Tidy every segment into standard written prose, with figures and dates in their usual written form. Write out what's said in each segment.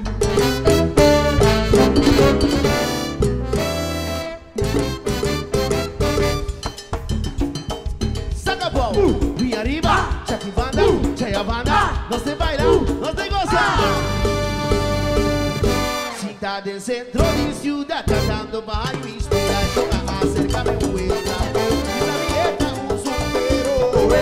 Saca bom, vem arriba, check banda, cheia a banda. Nós tem bailar, nós tem gozar. Cidade centro de ciudad, cantando baile, inspiração, acércame o entra. E na vinheta um supero.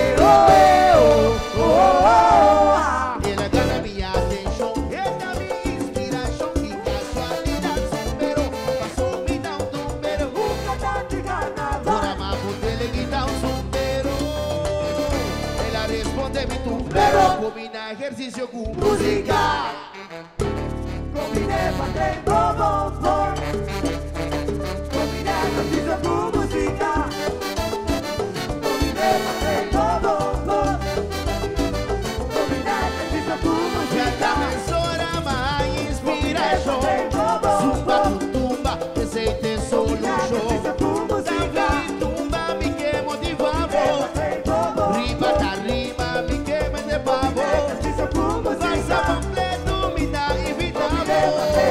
Ela ganha minha atenção, ela me inspiração. Que casualidade, supero. Passou, me dá um número. Agora marco dele que dá um supero. Ela responde me número. Combina exercício com música. Combinei batendo bombom. Combinei exercício com música. Combinei batendo bombom. Combinei exercício com música. Já tá pensora mais inspiração. Zumba, tumba, receita e solução. Samba e tumba, me que motivava. Rima da rima, me que me levava. Faça completo, me dá evitável.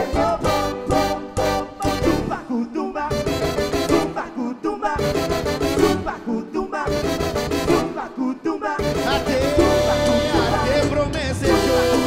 Até promessa show.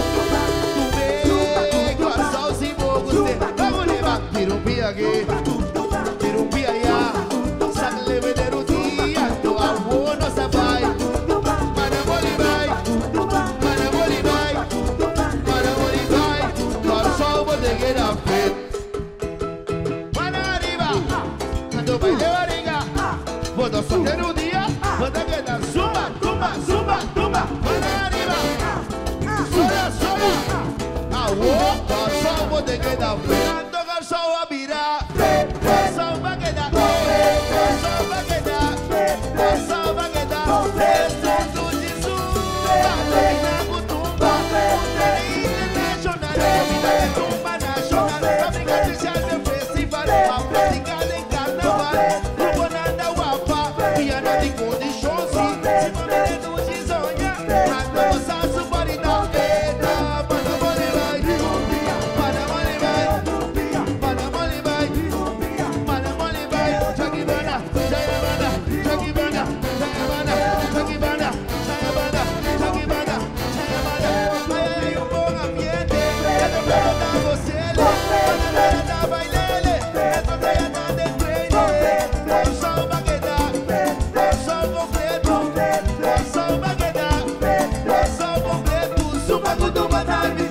Tumei, coração se mogo. Vamos levar, tira um pia aqui. Tira um pia aí. Sabe levar o dia, tô a boa nossa vai. Mana mole vai, mana mole vai, mana mole vai. Coração bodegueira feito. Mana arriba, quando vai levar riga. Vou dar só ter um dia, vou dar que dar zumba, tumba, zumba, tumba. Mana arriba, sola, sola. Aô, coração bodegueira feito. Coração a virar, coração vai quedar, coração vai quedar, coração vai quedar. Excesso de zumba, na cutumba, internacional, vida de tumba nacional. Fábrica de jazz de festival, a prática de carnaval. Grupo nada guapa, piano de condição, se momento de sonhar. Nada você suporta, eita, para mole vai, para mole vai, para mole vai, para mole vai. Jagibana, jagibana, jagibana, jagibana, jagibana, jagibana, jagibana, jagibana. Vai aí um bom ambiente, é do pelo da você, é da bailele, é do treino da treino. É o som baguedar, é o som completo, é o som baguedar, é o som completo. Zumba do tumba time.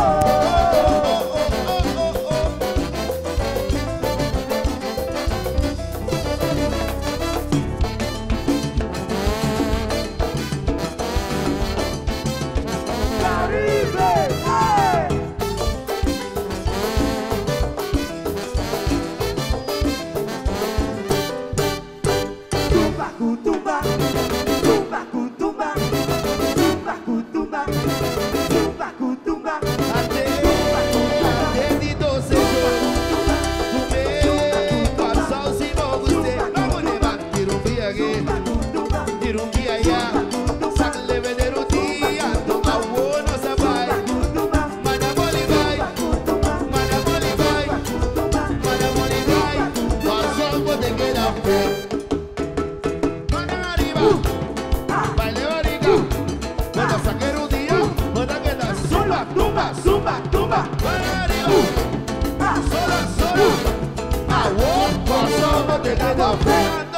Até de doce tumei, coração se mogo. Vamos levar, tira um pia aqui, tira um pia aí. Saca levar o dia, toma o nossa vai. Mana mole vai, mana mole vai, mana mole vai. Coração bodegueira feito. Mana arriba, vai levar riga. Manda saqueiro o dia, manda que dá zumba, tumba, zumba, tumba. Mana arriba, sola, sola. Aô, coração bodegueira feito.